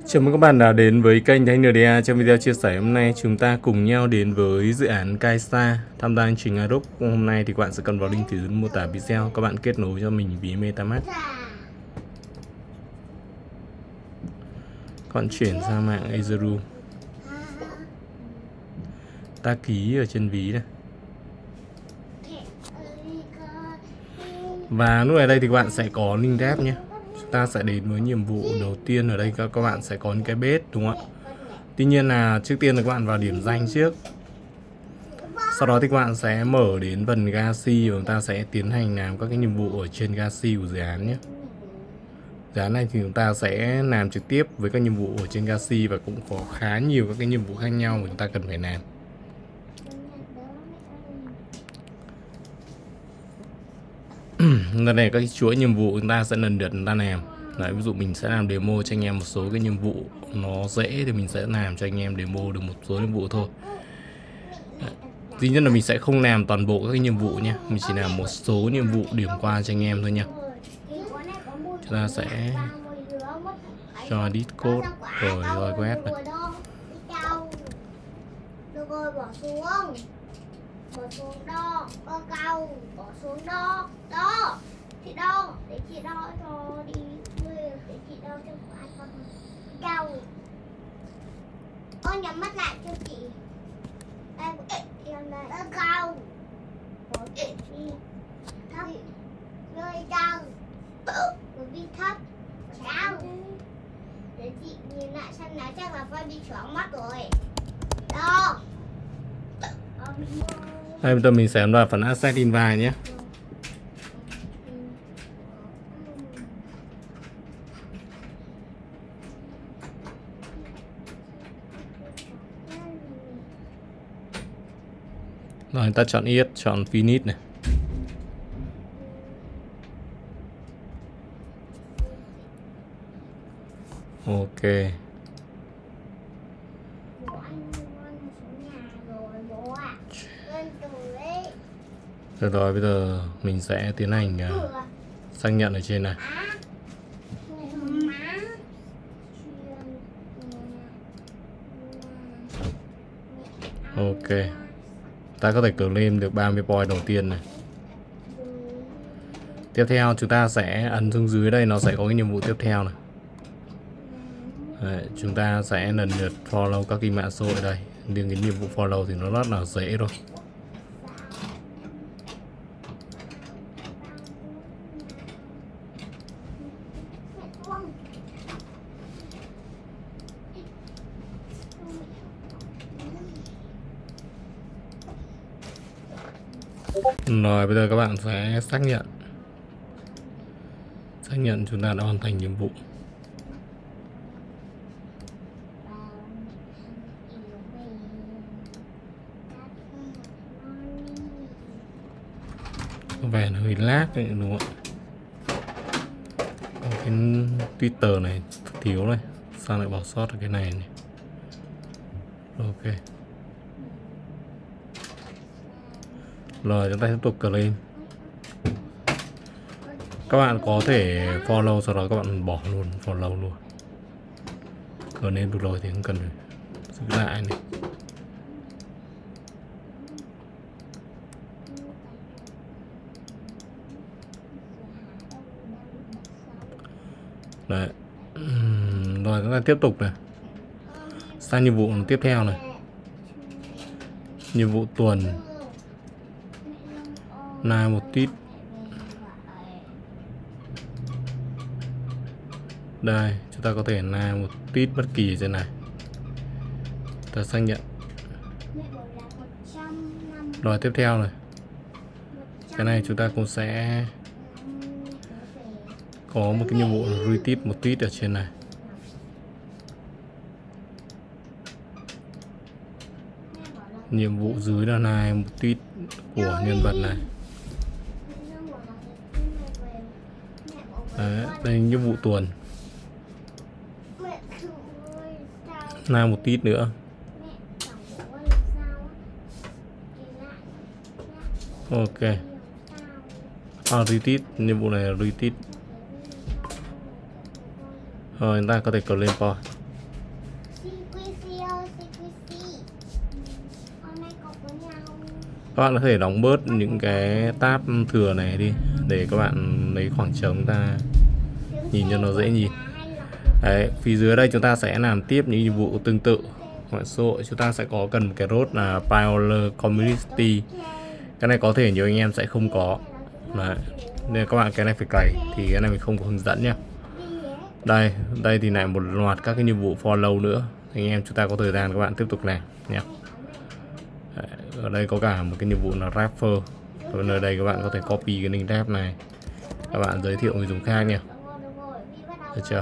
Chào mừng các bạn đã đến với kênh Thanh NDA. Trong video chia sẻ hôm nay chúng ta cùng nhau đến với dự án Kai'Sa. Tham gia chương trình Adobe hôm nay thì các bạn sẽ cần vào link phía dưới mô tả video. Các bạn kết nối cho mình ví MetaMask. Còn chuyển sang mạng Azuru. Ta ký ở trên ví này. Và lúc này đây thì các bạn sẽ có link tab nhé. Chúng ta sẽ đến với nhiệm vụ đầu tiên. Ở đây các bạn sẽ có những cái base, đúng không ạ? Tuy nhiên là trước tiên là các bạn vào điểm danh trước. Sau đó thì các bạn sẽ mở đến phần Galaxy và chúng ta sẽ tiến hành làm các cái nhiệm vụ ở trên Galaxy của dự án nhé. Dự án này thì chúng ta sẽ làm trực tiếp với các nhiệm vụ ở trên Galaxy và cũng có khá nhiều các cái nhiệm vụ khác nhau mà chúng ta cần phải làm. Lần này các chuỗi nhiệm vụ chúng ta sẽ lần lượt chúng ta làm. Đấy, ví dụ mình sẽ làm demo cho anh em một số cái nhiệm vụ nó dễ thì mình sẽ làm cho anh em demo được một số nhiệm vụ thôi. Duy nhất là mình sẽ không làm toàn bộ các cái nhiệm vụ nhé, mình chỉ làm một số nhiệm vụ điểm qua cho anh em thôi nha. Chúng ta sẽ cho edit code rồi quét này. Bỏ xuống đo, đo cao, bỏ xuống đo, đo, chị đo, để chị đo cho đi, để chị đo cho anh con cao. Con nhắm mắt lại cho chị. Đây, em đây, đo cao, bỏ đi, thấp, rơi cao, rồi đi thấp, cao. Để chị nhìn lại xem là chắc là phải bị choáng mắt rồi. Đo. Đây, bây giờ mình sẽ vào phần Asset Invite nhé. Rồi ta chọn Yes, chọn Finish này. Ok. Được rồi, bây giờ mình sẽ tiến hành xác nhận ở trên này. Ok. Ta có thể claim được 30 point đầu tiên này. Tiếp theo chúng ta sẽ ấn xuống dưới đây, nó sẽ có cái nhiệm vụ tiếp theo này. Đấy, chúng ta sẽ lần lượt follow các cái mã số ở đây. Nhưng cái nhiệm vụ follow thì nó rất là dễ thôi. Rồi bây giờ các bạn sẽ xác nhận. Xác nhận chúng ta đã hoàn thành nhiệm vụ. Có vẻ nó hơi lag đấy, đúng không ạ? Cái Twitter này thiếu này, sao lại bỏ sót cái này này. Ok. Rồi chúng ta tiếp tục claim. Các bạn có thể follow sau đó các bạn bỏ luôn, follow luôn. Claim được rồi thì không cần phải giữ lại này. Đấy. Rồi chúng ta tiếp tục này. Sang nhiệm vụ tiếp theo này. Nhiệm vụ tuần. Này một tít. Đây, chúng ta có thể làm một tít bất kỳ trên này. Ta xác nhận. Rồi tiếp theo này. Cái này chúng ta cũng sẽ có một cái nhiệm vụ retweet một tweet ở trên này. Nhiệm vụ dưới là này một tweet của nhân vật này. Đấy, đây là nhiệm vụ tuần. Nào một tweet nữa. Ok. Retweet, nhiệm vụ này là retweet. Rồi chúng ta có thể click lên point. Các bạn có thể đóng bớt những cái tab thừa này đi để các bạn lấy khoảng trống ta nhìn cho nó dễ nhìn. Đấy, phía dưới đây chúng ta sẽ làm tiếp những nhiệm vụ tương tự. Mạng xã hội chúng ta sẽ có cần cái role là Pioneer Community. Cái này có thể nhiều anh em sẽ không có. Đấy. Nên các bạn cái này phải cày thì cái này mình không có hướng dẫn nhá. Đây thì lại một loạt các cái nhiệm vụ follow nữa. Anh em chúng ta có thời gian các bạn tiếp tục làm nhé. Ở đây có cả một cái nhiệm vụ là refer. Ở nơi đây các bạn có thể copy cái link rep này, các bạn giới thiệu người dùng khác nhé. Được chưa?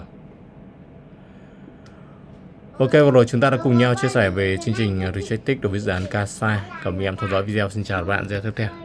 Ok, vừa rồi chúng ta đã cùng nhau chia sẻ về chương trình Rejected đối với dự án Casa. Cảm ơn em theo dõi video. Xin chào các bạn, video tiếp theo.